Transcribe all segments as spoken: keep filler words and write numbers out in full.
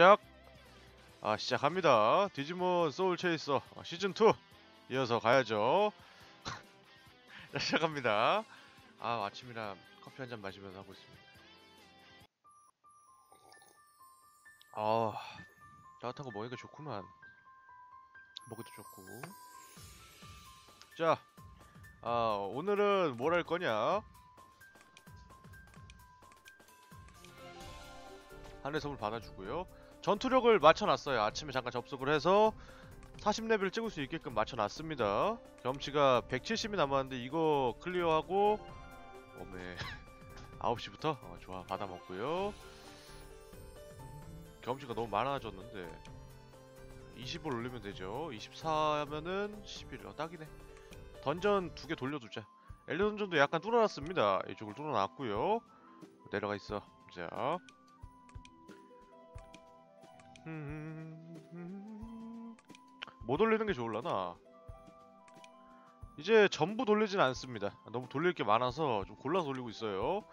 시작! 아 시작합니다. 디지몬 소울 체이서 시즌 투 이어서 가야죠. 자 시작합니다. 아 아침이라 커피 한잔 마시면서 하고 있습니다. 아 따뜻한 거 먹으니까 좋구만. 먹기도 좋고. 자 아 오늘은 뭘 할 거냐. 하늘 선물 받아주고요. 전투력을 맞춰놨어요. 아침에 잠깐 접속을 해서 사십 레벨 찍을 수 있게끔 맞춰놨습니다. 경험치가 백칠십이 남았는데 이거 클리어하고 어메 아홉 시부터? 어, 좋아 받아먹고요. 경험치가 너무 많아졌는데 이십을 올리면 되죠. 이십사 하면은 십일. 어, 딱이네. 던전 두 개 돌려두자. 엘리 던전도 약간 뚫어놨습니다. 이쪽을 뚫어놨고요. 내려가 있어. 자 못 돌리는 게 좋을라나? 이제 전부 돌리진 않습니다. 너무 돌릴 게 많아서 좀 골라서 돌리고 있어요.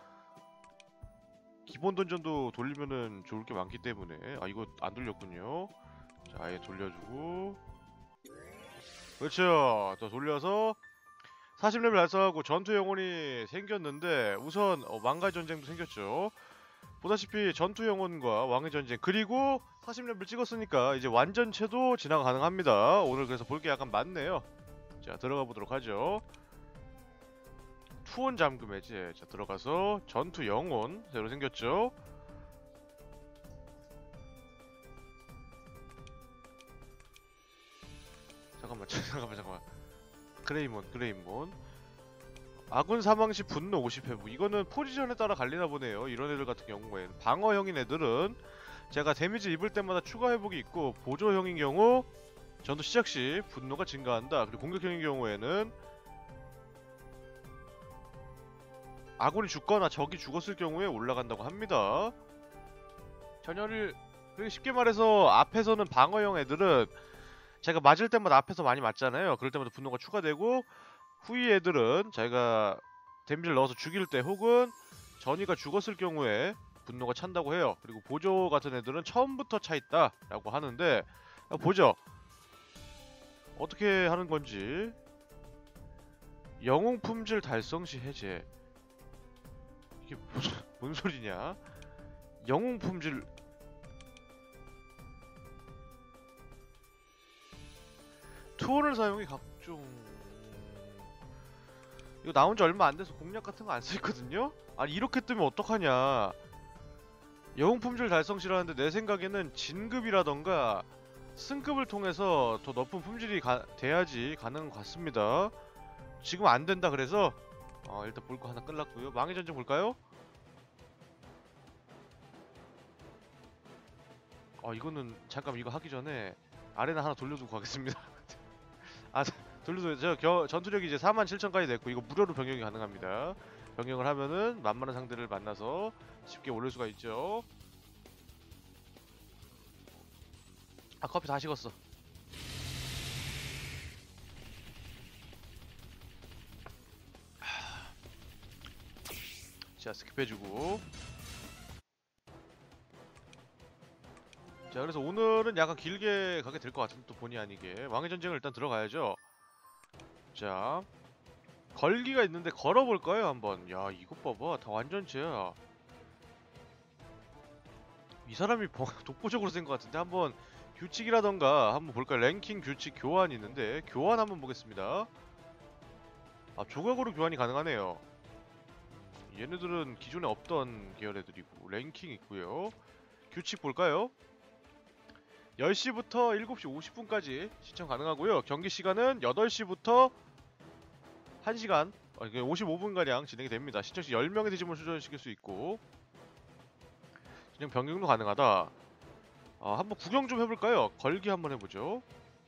기본 던전도 돌리면은 좋을 게 많기 때문에. 아 이거 안 돌렸군요. 자 아예 돌려주고 그렇죠. 더 돌려서 사십 레벨 달성하고 전투 영혼이 생겼는데 우선 어, 망가의 전쟁도 생겼죠. 보다시피 전투 영혼과 왕의 전쟁 그리고 사십 레벨 찍었으니까 이제 완전체도 진화가 가능합니다. 오늘 그래서 볼 게 약간 많네요. 자 들어가 보도록 하죠. 투혼 잠금 해제. 자 들어가서 전투 영혼 새로 생겼죠. 잠깐만 잠깐만 잠깐만. 그레이몬 그레이몬 아군 사망시 분노 오십 회부. 이거는 포지션에 따라 갈리나 보네요. 이런 애들 같은 경우에는 방어형인 애들은 제가 데미지 입을 때마다 추가 회복이 있고 보조형인 경우 전투 시작 시 분노가 증가한다. 그리고 공격형인 경우에는 아군이 죽거나 적이 죽었을 경우에 올라간다고 합니다. 전열을 쉽게 말해서 앞에서는 방어형 애들은 제가 맞을 때마다 앞에서 많이 맞잖아요. 그럴 때마다 분노가 추가되고 후위 애들은 자기가 데미지를 넣어서 죽일 때 혹은 전이가 죽었을 경우에 분노가 찬다고 해요. 그리고 보조 같은 애들은 처음부터 차있다 라고 하는데 보죠. 어떻게 하는 건지. 영웅 품질 달성 시 해제. 이게 무슨, 뭔 소리냐. 영웅 품질 투혼을 사용해 각종 이거 나온 지 얼마 안 돼서 공략 같은 거 안 써있거든요? 아니 이렇게 뜨면 어떡하냐. 영웅 품질 달성 시라는데 내 생각에는 진급이라던가 승급을 통해서 더 높은 품질이 가, 돼야지 가능한 것 같습니다. 지금 안 된다 그래서 어, 일단 볼 거 하나 끝났고요. 망의 전쟁 볼까요? 어 이거는 잠깐 이거 하기 전에 아레나 하나 돌려두고 가겠습니다. 아 돌려도 저 겨, 전투력이 이제 사만 칠천까지 됐고 이거 무료로 병역이 가능합니다. 병역을 하면은 만만한 상대를 만나서 쉽게 올릴 수가 있죠. 아 커피 다 식었어. 자 스킵해주고. 자 그래서 오늘은 약간 길게 가게 될 것 같은데 또 본의 아니게 왕의 전쟁을 일단 들어가야죠. 자 걸기가 있는데 걸어볼까요 한번. 야 이것 봐봐 다 완전체야. 이 사람이 독보적으로 센 것 같은데 한번 규칙이라던가 한번 볼까요. 랭킹 규칙 교환이 있는데 교환 한번 보겠습니다. 아 조각으로 교환이 가능하네요. 얘네들은 기존에 없던 계열 애들이고 랭킹 있고요. 규칙 볼까요. 열 시부터 일곱 시 오십 분까지 시청 가능하고요. 경기 시간은 여덟 시부터 한 시간 어, 오십오 분가량 진행이 됩니다. 시청시 열 명의 디지몬 출전시킬 수 있고 진행 변경도 가능하다. 아, 한번 구경 좀 해볼까요? 걸기 한번 해보죠.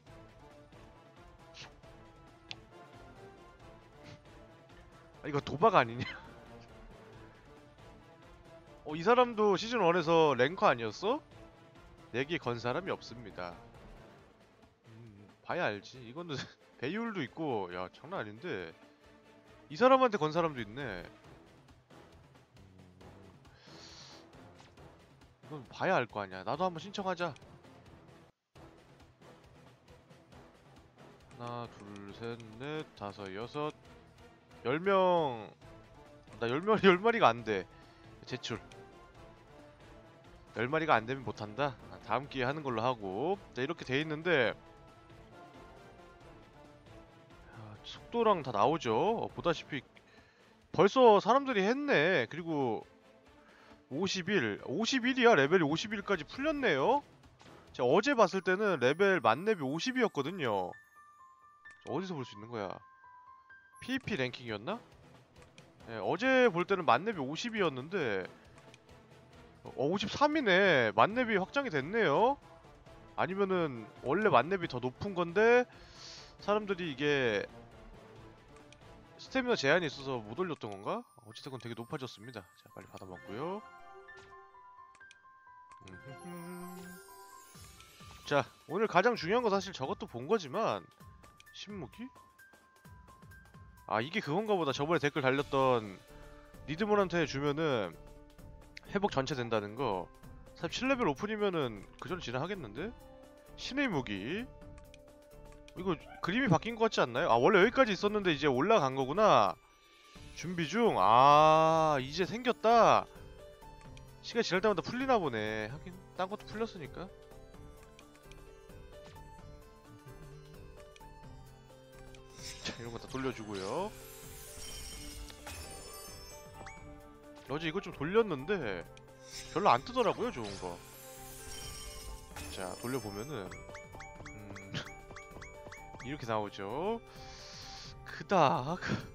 아, 이거 도박 아니냐? 어, 이 사람도 시즌 원에서 랭커 아니었어? 내게 건 사람이 없습니다. 음, 봐야 알지. 이거는 배율도 있고, 야, 장난 아닌데. 이 사람한테 건 사람도 있네. 이건 봐야 알 거 아니야. 나도 한번 신청하자. 하나, 둘, 셋, 넷, 다섯, 여섯, 열 명. 나 열 마리, 열 마리가 안 돼. 제출. 열 마리가 안 되면 못 한다. 아, 다음 기회에 하는 걸로 하고. 자, 이렇게 돼 있는데 아, 속도랑 다 나오죠. 어, 보다시피 벌써 사람들이 했네. 그리고 오십 일, 오십 일이야. 레벨이 오십 일까지 풀렸네요. 제가 어제 봤을 때는 레벨 만렙이 오십이었거든요. 어디서 볼 수 있는 거야? 피브이피 랭킹이었나? 네, 어제 볼 때는 만렙이 오십이었는데 어, 오십삼이네. 만렙이 확장이 됐네요. 아니면은 원래 만렙이 더 높은 건데 사람들이 이게 스태미나 제한이 있어서 못 올렸던 건가? 어쨌든 되게 높아졌습니다. 자, 빨리 받아먹고요. 자, 오늘 가장 중요한 건 사실 저것도 본 거지만 신무기? 아, 이게 그건가 보다. 저번에 댓글 달렸던 니드몬한테 주면은 회복 전체 된다는 거. 사실 칠 레벨 오픈이면은 그 전에 진행하겠는데? 신의 무기. 이거 그림이 바뀐 것 같지 않나요? 아, 원래 여기까지 있었는데 이제 올라간 거구나. 준비 중. 아, 이제 생겼다. 시간 지날 때마다 풀리나 보네. 하긴 딴 것도 풀렸으니까. 자, 이런 거 다 돌려주고요. 어제 이거 좀 돌렸는데 별로 안 뜨더라고요, 좋은 거. 자, 돌려보면은 음... 이렇게 나오죠. 그닥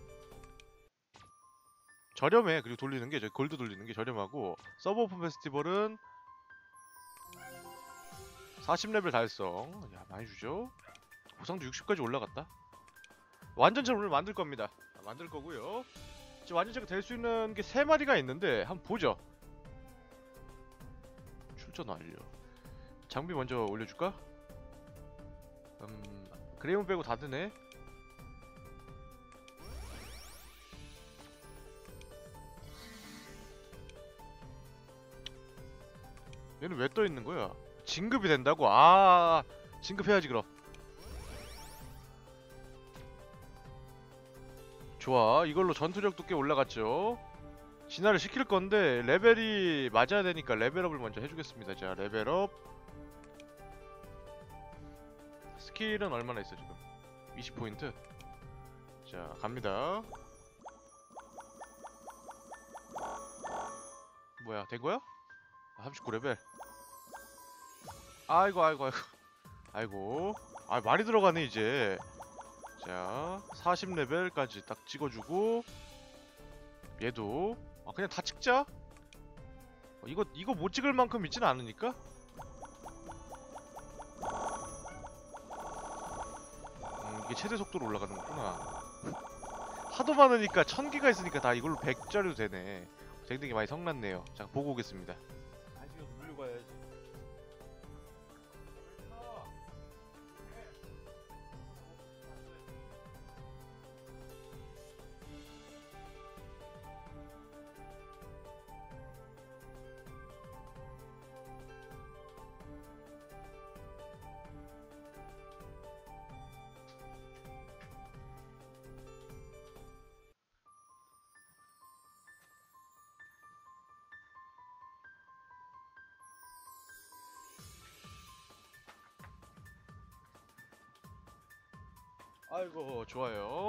저렴해. 그리고 돌리는 게, 저 골드 돌리는 게 저렴하고, 서버 오픈 페스티벌은 사십 레벨 달성. 야, 많이 주죠. 보상도 육십까지 올라갔다. 완전체를 오늘 만들 겁니다. 만들 거고요. 이제 완전체가 될 수 있는 게 세 마리가 있는데 한번 보죠. 출전 완료. 장비 먼저 올려줄까? 음... 그레이몬 빼고 다 드네. 얘는 왜 떠있는 거야? 진급이 된다고? 아, 진급해야지 그럼. 좋아, 이걸로 전투력도 꽤 올라갔죠. 진화를 시킬 건데 레벨이 맞아야 되니까 레벨업을 먼저 해주겠습니다. 자, 레벨업. 스킬은 얼마나 있어 지금? 이십 포인트. 자, 갑니다. 뭐야, 된거야? 아, 삼십구 레벨. 아이고 아이고 아이고 아이고. 아, 말이 들어가네 이제. 자, 사십 레벨까지 딱 찍어주고, 얘도 아, 그냥 다 찍자. 어, 이거 이거 못 찍을 만큼 있지는 않으니까. 음, 이게 최대 속도로 올라가는 거구나. 하도 많으니까 천 개가 있으니까 다 이걸로 백 짜리도 되네. 댕댕이 많이 성났네요. 자, 보고 오겠습니다. 아직은 누르고 가야지. 아이고, 좋아요.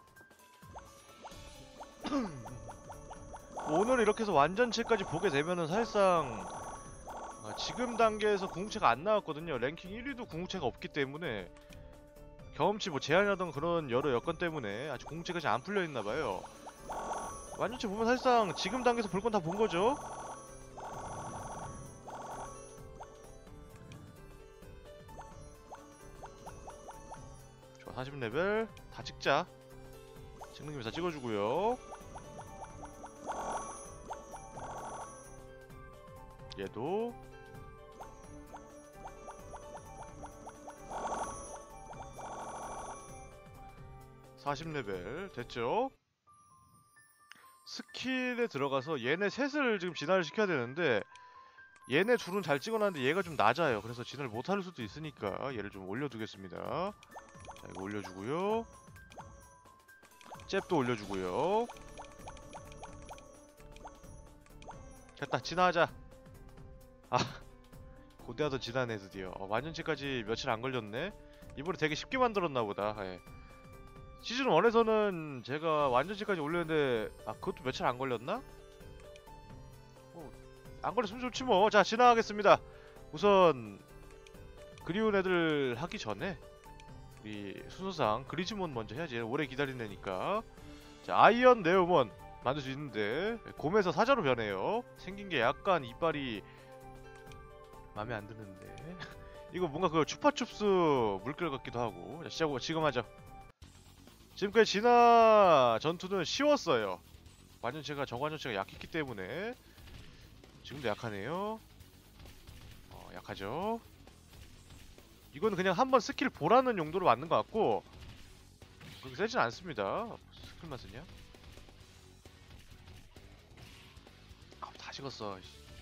오늘 이렇게 해서 완전체까지 보게 되면은 사실상 아, 지금 단계에서 궁극체가 안 나왔거든요. 랭킹 일 위도 궁극체가 없기 때문에 경험치 뭐 제한이라던 그런 여러 여건 때문에 아직 궁극체가 잘 안 풀려있나봐요. 완전체 보면 사실상 지금 단계에서 볼 건 다 본 거죠. 좋아, 사십 레벨 다 찍자. 찍는 김에 다 찍어주고요. 얘도 사십 레벨 됐죠? 스킬에 들어가서 얘네 셋을 지금 진화를 시켜야 되는데 얘네 둘은 잘 찍어놨는데 얘가 좀 낮아요. 그래서 진화를 못할 수도 있으니까 얘를 좀 올려두겠습니다. 자, 이거 올려주고요. 잽도 올려주고요. 됐다, 진화하자. 아, 고대하던 진화네 드디어. 어, 완전체까지 며칠 안 걸렸네. 이번에 되게 쉽게 만들었나 보다. 예. 시즌 원에서는 제가 완전체까지 올렸는데 아, 그것도 며칠 안 걸렸나? 어, 안 걸렸으면 좋지 뭐. 자, 진화하겠습니다. 우선 그리운 애들 하기 전에 우리 순서상 그리즈몬 먼저 해야지. 오래 기다린 애니까. 자, 아이언 네오몬 만들 수 있는데 곰에서 사자로 변해요. 생긴 게 약간 이빨이 마음에 안 드는데 이거 뭔가 그 추파춥스 물결 같기도 하고. 자, 시작하고 지금 하죠. 지금까지 진화 전투는 쉬웠어요. 완전체가 정완전체가 약했기 때문에. 지금도 약하네요. 어, 약하죠. 이거는 그냥 한번 스킬 보라는 용도로 만든 것 같고 그렇게 세진 않습니다. 스킬만 쓰냐? 아, 다 식었어.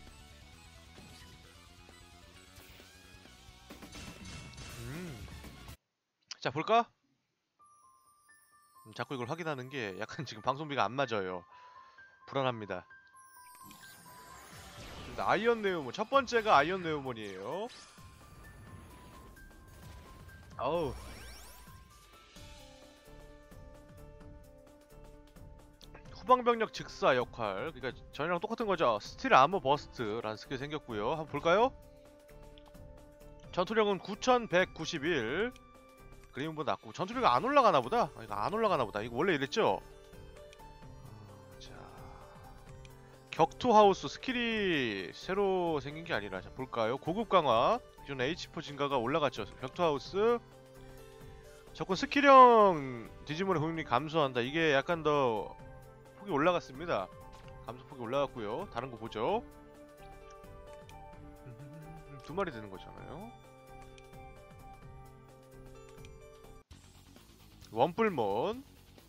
음. 자, 볼까? 음, 자꾸 이걸 확인하는 게 약간 지금 방송비가 안 맞아요. 불안합니다. 아이언 네오몬 첫 번째가 아이언 네오몬이에요. 아우. 후방병력 즉사 역할. 그러니까 전이랑 똑같은 거죠. 스틸 아머 버스트라는 스킬 생겼고요. 한번 볼까요? 전투력은 구천백구십일. 그림보다 낮고 전투력이 안 올라가나 보다. 아, 이거 안 올라가나 보다. 이거 원래 이랬죠? 어, 자, 격투 하우스 스킬이 새로 생긴 게 아니라 자, 볼까요? 고급 강화. 기존 에이치포 증가가 올라갔죠. 격투 하우스. 적군 스킬형 디지몬의 공격력이 감소한다. 이게 약간 더 폭이 올라갔습니다. 감소 폭이 올라갔고요. 다른 거 보죠. 두 마리 되는 거잖아요. 원뿔몬.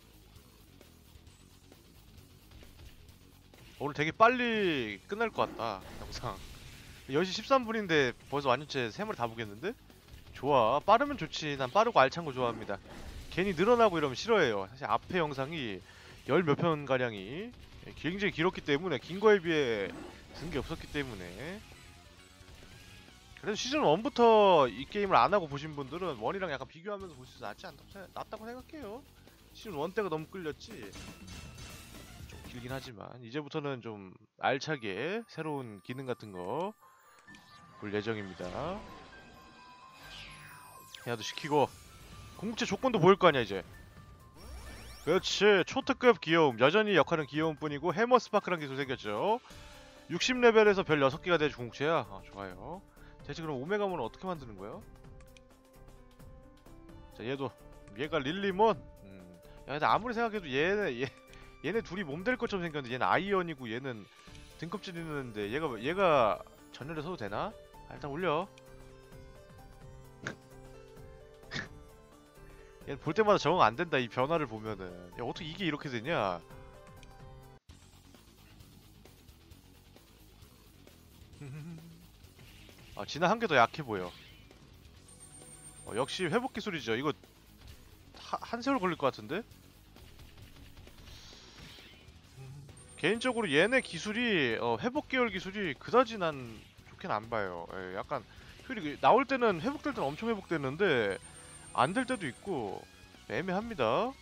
오늘 되게 빨리 끝날 것 같다. 영상 열 시 십삼 분인데 벌써 완전체 세 마리 다 보겠는데? 좋아. 빠르면 좋지. 난 빠르고 알찬 거 좋아합니다. 괜히 늘어나고 이러면 싫어해요. 사실 앞에 영상이 열 몇 편가량이 굉장히 길었기 때문에 긴 거에 비해 든 게 없었기 때문에. 그래도 시즌 일부터 이 게임을 안 하고 보신 분들은 일이랑 약간 비교하면서 볼 수 있어 낫지 않다고, 생각, 낫다고 생각해요. 시즌 일 때가 너무 끌렸지. 좀 길긴 하지만 이제부터는 좀 알차게 새로운 기능 같은 거 볼 예정입니다. 해야도 시키고 공급체 조건도 보일 거 아니야 이제. 그렇지. 초특급 귀여움. 여전히 역할은 귀여움 뿐이고 해머 스파크란 기술 생겼죠. 육십 레벨에서 별 여섯 개가 될 중국체야. 아, 좋아요. 대체 그럼 오메가몬은 어떻게 만드는 거야? 자, 얘도 얘가 릴리몬. 음. 야, 근데 아무리 생각해도 얘네 얘 얘네 둘이 몸될 것처럼 생겼는데 얘는 아이언이고 얘는 등껍질 있는데 얘가 얘가 전열에 서도 되나? 아, 일단 올려. 얘는 볼 때마다 적응 안 된다. 이 변화를 보면은. 야, 어떻게 이게 이렇게 되냐? 아, 진화 한 개 더 약해 보여. 어, 역시 회복 기술이죠. 이거 하, 한 세월 걸릴 것 같은데? 개인적으로 얘네 기술이 어, 회복 계열 기술이 그다지 난 좋긴 안 봐요. 예, 약간 효율이 나올 때는 회복될 때는 엄청 회복됐는데 안 될 때도 있고 애매합니다.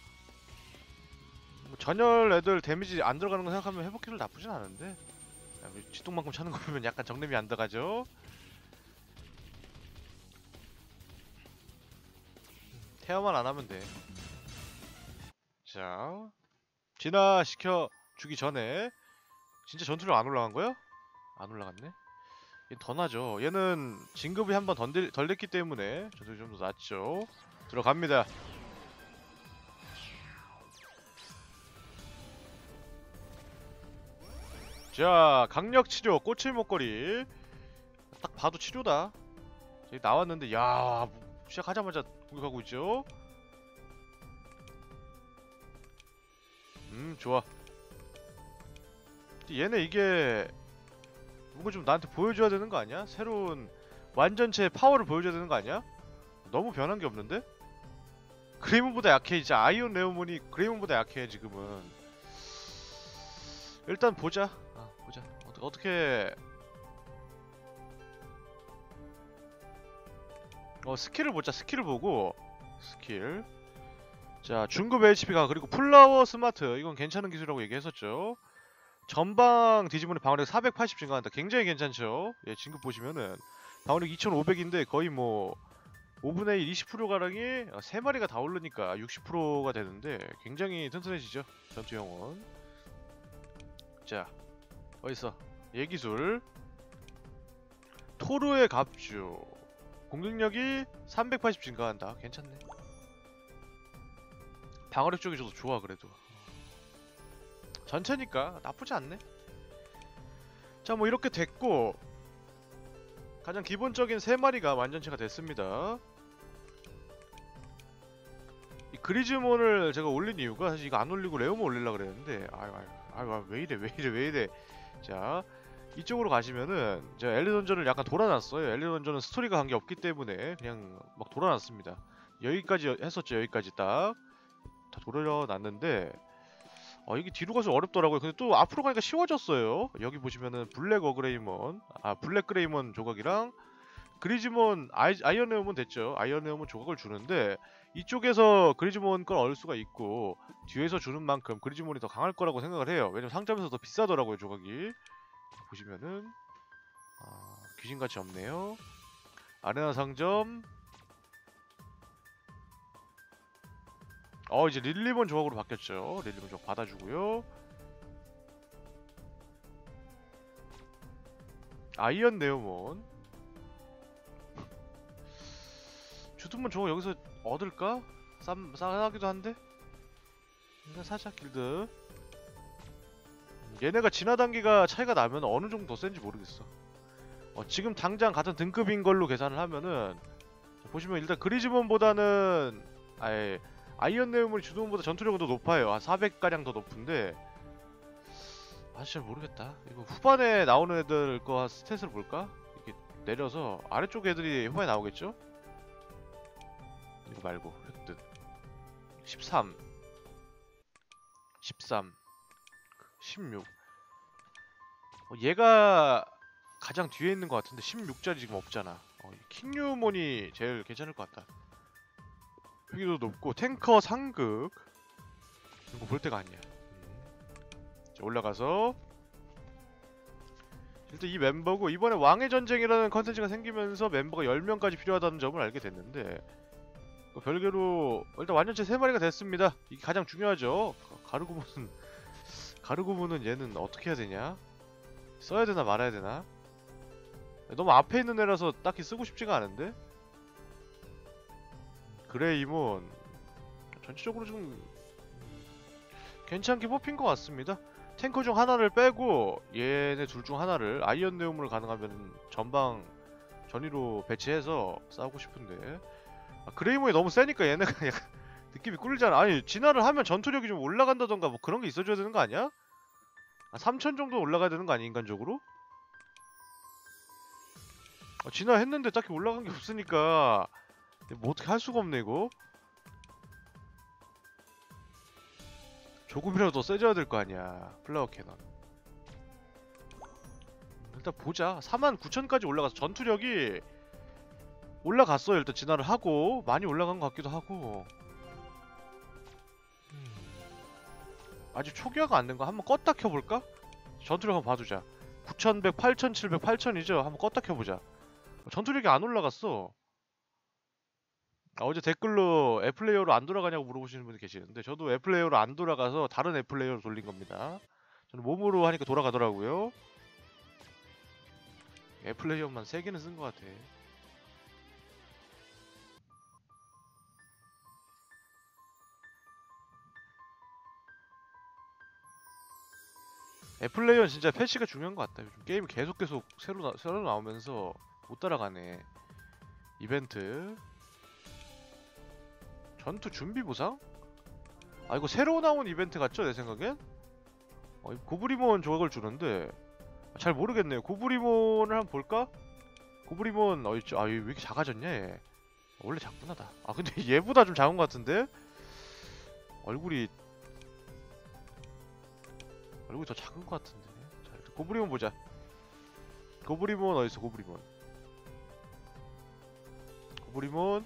뭐 전열 애들 데미지 안 들어가는 거 생각하면 회복 기술 나쁘진 않은데 야, 쥐똥만큼 차는 거 보면 약간 정lem이 안 들어가죠. 태어만 안 하면 돼. 자, 진화시켜 주기 전에 진짜 전투력 안 올라간 거야? 안 올라갔네. 얘 더 나죠. 얘는 진급이 한번 덜 됐기 때문에 전투력이 좀 더 낮죠. 들어갑니다. 자, 강력 치료, 꽃의 목걸이. 딱 봐도 치료다. 저기 나왔는데, 야, 시작하자마자 공격하고 있죠. 음, 좋아. 얘네 이게 뭔가 좀 나한테 보여줘야 되는 거 아니야? 새로운 완전체 파워를 보여줘야 되는 거 아니야? 너무 변한 게 없는데? 그레이몬보다 약해. 이제 아이온 레오몬이 그레이몬보다 약해 지금은. 일단 보자. 아, 보자. 어, 어떻게 어 스킬을 보자. 스킬을 보고 스킬. 자, 중급 에이치피가 그리고 플라워 스마트 이건 괜찮은 기술이라고 얘기했었죠. 전방 디지몬의 방어력 사백팔십 증가한다. 굉장히 괜찮죠. 예, 진급 보시면은 방어력 이천오백인데 거의 뭐 오분의 일 이십 퍼센트 가량이 세 마리가 다 오르니까 육십 퍼센트가 되는데 굉장히 튼튼해지죠. 전투 영혼. 자, 어딨어? 예기술. 토르의 갑주. 공격력이 삼백팔십 증가한다. 괜찮네. 방어력 쪽이 저도 좋아 그래도. 전체니까 나쁘지 않네. 자, 뭐 이렇게 됐고 가장 기본적인 세 마리가 완전체가 됐습니다. 이 그리즈몬을 제가 올린 이유가 사실 이거 안 올리고 레오몬 올리려고 그랬는데 아유 아유 아유 왜 이래 왜 이래 왜 이래. 자, 이쪽으로 가시면은 제가 엘리 던전을 약간 돌아놨어요. 엘리 던전은 스토리가 관계없기 때문에 그냥 막 돌아놨습니다. 여기까지 했었죠. 여기까지 딱 다 돌려놨는데 어, 이게 뒤로 가서 어렵더라고요. 근데 또 앞으로 가니까 쉬워졌어요. 여기 보시면은 블랙 어그레이몬, 아 블랙 그레이몬 조각이랑 그리즈몬 아이, 아이언 레오몬 됐죠. 아이언 레오몬 조각을 주는데 이쪽에서 그리즈몬 걸 얻을 수가 있고 뒤에서 주는 만큼 그리즈몬이 더 강할 거라고 생각을 해요. 왜냐면 상점에서 더 비싸더라고요 조각이. 보시면은 아, 귀신같이 없네요. 아레나 상점. 어 이제 릴리몬 조각으로 바뀌었죠. 릴리몬 조각 받아주고요. 아이언 네오몬. 주둔몬 조각 여기서 얻을까? 쌈, 싸기도 한데? 일단 사자 길드. 얘네가 진화 단계가 차이가 나면 어느 정도 더 센지 모르겠어. 어, 지금 당장 같은 등급인 걸로 계산을 하면은 보시면 일단 그리즈몬보다는 아예 아이언 네오몬이 주둔몬보다 전투력은 더 높아요. 한 사백 가량 더 높은데 아 진짜 모르겠다. 이거 후반에 나오는 애들 거 스탯을 볼까? 이렇게 내려서 아래쪽 애들이 후반에 나오겠죠? 이거 말고 획득 십삼 십삼 십육 어, 얘가 가장 뒤에 있는 것 같은데 십육 짜리 지금 없잖아. 어, 킹류몬이 제일 괜찮을 것 같다. 여기도 높고 탱커 상극 이거 볼 때가 아니야. 음. 자, 올라가서 일단 이 멤버고 이번에 왕의 전쟁이라는 컨텐츠가 생기면서 멤버가 열 명까지 필요하다는 점을 알게 됐는데 그 별개로 일단 완전체 세 마리가 됐습니다. 이게 가장 중요하죠. 가르고문은 가르고문은 얘는 어떻게 해야 되냐? 써야 되나 말아야 되나? 너무 앞에 있는 애라서 딱히 쓰고 싶지가 않은데? 그레이몬 전체적으로 좀 괜찮게 뽑힌 것 같습니다. 탱커 중 하나를 빼고 얘네 둘 중 하나를 아이언 네오몬을 가능하면 전방 전위로 배치해서 싸우고 싶은데 아, 그레이몬이 너무 세니까 얘네가 약간 느낌이 꿀리잖아. 아니 진화를 하면 전투력이 좀 올라간다던가 뭐 그런 게 있어줘야 되는 거 아니야? 아, 삼천 정도 올라가야 되는 거 아니야 인간적으로? 아, 진화했는데 딱히 올라간 게 없으니까 뭐 어떻게 할 수가 없네 이거. 조금이라도 더 세져야 될 거 아니야 플라워 캐논. 일단 보자. 사만 구천까지 올라가서 전투력이 올라갔어요. 일단 진화를 하고 많이 올라간 것 같기도 하고 음. 아직 초기화가 안 된 거 한번 껐다 켜볼까? 전투력 한번 봐두자. 구천백, 팔천칠백, 팔천이죠? 한번 껐다 켜보자. 전투력이 안 올라갔어. 아, 어제 댓글로 앱플레이어로 안 돌아가냐고 물어보시는 분이 계시는데 저도 앱플레이어로 안 돌아가서 다른 앱플레이어로 돌린 겁니다. 저는 몸으로 하니까 돌아가더라고요. 앱플레이어만 세 개는 쓴 것 같아. 앱플레이어는 진짜 패치가 중요한 것 같다. 요즘 게임이 계속 계속 새로, 나, 새로 나오면서 못 따라가네. 이벤트 전투 준비 보상? 아 이거 새로 나온 이벤트 같죠? 내 생각엔? 어, 고브리몬 조각을 주는데 잘 모르겠네요. 고브리몬을 한번 볼까? 고브리몬 어딨죠? 아, 얘 왜 이렇게 작아졌냐 얘. 원래 작구나 다. 아 근데 얘보다 좀 작은 것 같은데? 얼굴이 얼굴이 더 작은 것 같은데. 자, 일단 고브리몬 보자. 고브리몬 어딨어 고브리몬. 고브리몬.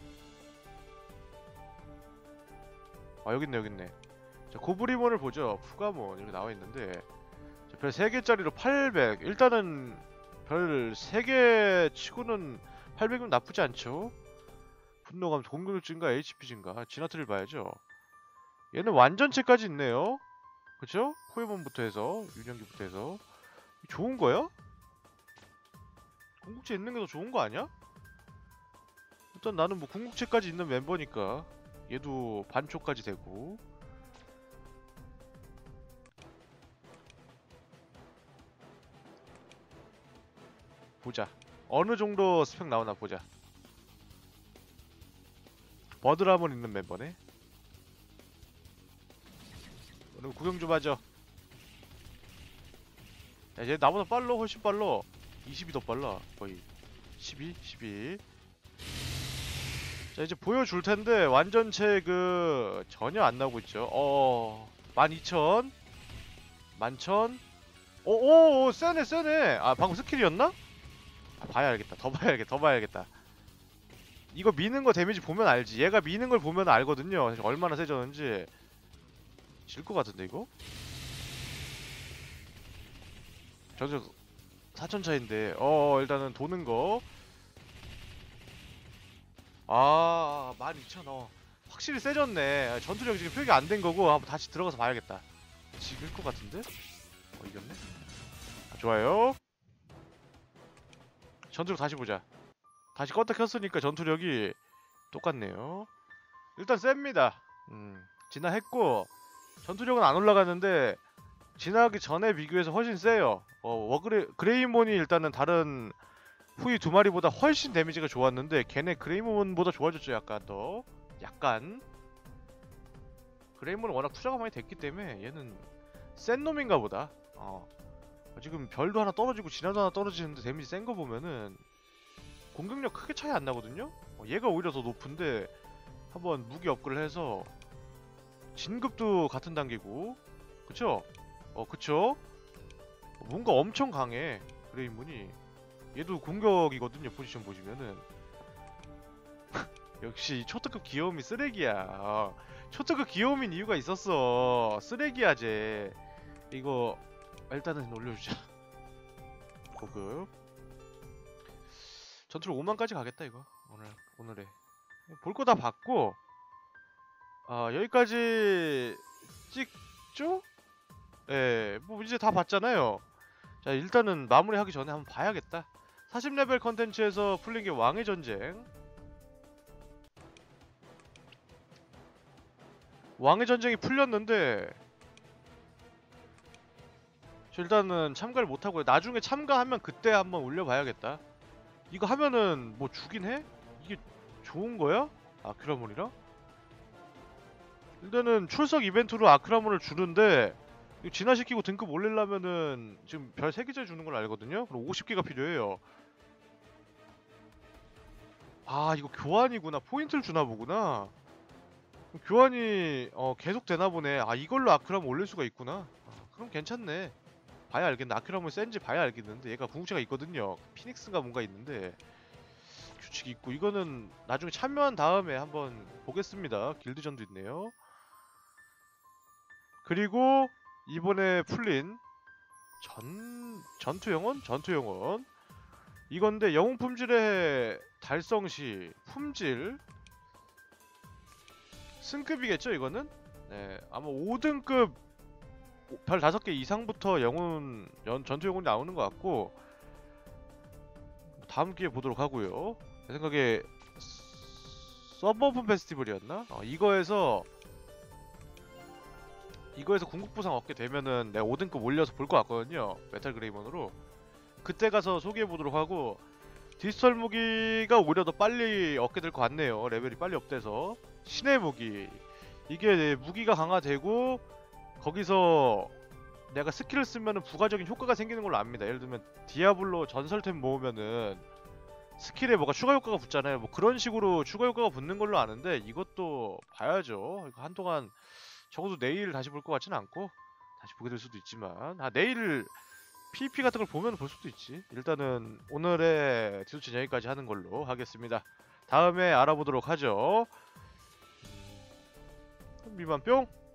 아 여깄네 여깄네. 자 고브리몬을 보죠. 푸가몬 이렇게 나와있는데 별 세 개짜리로 팔백. 일단은 별 세 개 치고는 팔백이면 나쁘지 않죠. 분노감, 공격력 증가, 에이치피 증가. 지나트를 봐야죠. 얘는 완전체까지 있네요. 그쵸? 코에몬부터 해서 유년기부터 해서 좋은 거야? 궁극체 있는 게 더 좋은 거 아니야? 일단 나는 뭐 궁극체까지 있는 멤버니까 얘도 반초까지 되고. 보자. 어느 정도 스펙 나오나 보자. 버드라몬 있는 멤버네. 오늘 구경 좀 하죠. 야, 얘 나보다 빨라. 훨씬 빨라. 이십이 더 빨라. 거의 십이? 십이. 자 이제 보여줄 텐데 완전체 그 전혀 안 나오고 있죠. 어 만 이천 만천. 오오오 세네 세네. 아 방금 스킬이었나? 아, 봐야 알겠다. 더 봐야겠다. 더 봐야겠다. 이거 미는 거 데미지 보면 알지. 얘가 미는 걸 보면 알거든요. 얼마나 세졌는지. 질 것 같은데 이거? 저저 사천 차인데. 어 일단은 도는 거. 아 만 이천. 어 확실히 세졌네. 전투력이 지금 표기가 안 된 거고 한번 다시 들어가서 봐야겠다. 지길 것 같은데? 어 이겼네? 아, 좋아요. 전투력 다시 보자. 다시 껐다 켰으니까 전투력이 똑같네요. 일단 셉니다. 음, 진화했고 전투력은 안 올라가는데 진화하기 전에 비교해서 훨씬 세요. 어, 워그레 그레이몬이 일단은 다른 후이 두 마리보다 훨씬 데미지가 좋았는데 걔네 그레이몬보다 좋아졌죠. 약간 더 약간 그레이몬은 워낙 투자가 많이 됐기 때문에 얘는 센 놈인가 보다. 어. 지금 별도 하나 떨어지고 진화도 하나 떨어지는데 데미지 센 거 보면은 공격력 크게 차이 안 나거든요? 어, 얘가 오히려 더 높은데 한번 무기 업글을 해서 진급도 같은 단계고 그쵸? 어 그쵸? 어, 뭔가 엄청 강해 그레이문이. 얘도 공격이거든요. 포지션 보시면은 역시 초특급 귀여움이 쓰레기야. 어, 초특급 귀여움인 이유가 있었어. 쓰레기야 쟤. 이거 일단은 올려주자. 고급 전투력 오만까지 가겠다 이거. 오늘 오늘에 볼 거 다 봤고 아 여기까지 찍죠? 예, 뭐 이제 다 봤잖아요. 자 일단은 마무리하기 전에 한번 봐야겠다. 사십 레벨 컨텐츠에서 풀린 게 왕의 전쟁. 왕의 전쟁이 풀렸는데 저 일단은 참가를 못하고요. 나중에 참가하면 그때 한번 올려봐야겠다. 이거 하면은 뭐 주긴 해? 이게 좋은 거야? 아크라몬이랑? 일단은 출석 이벤트로 아크라몬을 주는데 이거 진화시키고 등급 올리려면은 지금 별 세 개짜리 주는 걸 알거든요? 그럼 오십 개가 필요해요. 아 이거 교환이구나. 포인트를 주나 보구나. 교환이 어 계속 되나 보네. 아 이걸로 아크라몬 올릴 수가 있구나. 아, 그럼 괜찮네. 봐야 알겠네. 아크라몬 센지 봐야 알겠는데 얘가 궁극체가 있거든요. 피닉스가 뭔가 있는데 규칙이 있고 이거는 나중에 참여한 다음에 한번 보겠습니다. 길드전도 있네요. 그리고 이번에 풀린 전... 전투영혼? 전투영혼 이건데 영웅 품질의 달성시 품질 승급이겠죠 이거는? 네 아마 오 등급 별 다섯 개 이상부터 영혼 연, 전투영혼이 나오는 것 같고 다음 기회에 보도록 하고요. 제 생각에 서버오픈 페스티벌이었나? 어, 이거에서 이거에서 궁극부상 얻게 되면은 내가 오 등급 올려서 볼 것 같거든요. 메탈 그레이먼으로. 그때 가서 소개해보도록 하고 디지털 무기가 오히려 더 빨리 얻게 될 것 같네요. 레벨이 빨리 업돼서. 신의 무기. 이게 무기가 강화되고 거기서 내가 스킬을 쓰면은 부가적인 효과가 생기는 걸로 압니다. 예를 들면 디아블로 전설템 모으면은 스킬에 뭐가 추가 효과가 붙잖아요. 뭐 그런 식으로 추가 효과가 붙는 걸로 아는데 이것도 봐야죠. 이거 한동안 적어도 내일 다시 볼 것 같지는 않고 다시 보게 될 수도 있지만 아 내일 피브이피 같은 걸 보면 볼 수도 있지. 일단은 오늘의 디도친 여기까지 하는 걸로 하겠습니다. 다음에 알아보도록 하죠. 미만 뿅.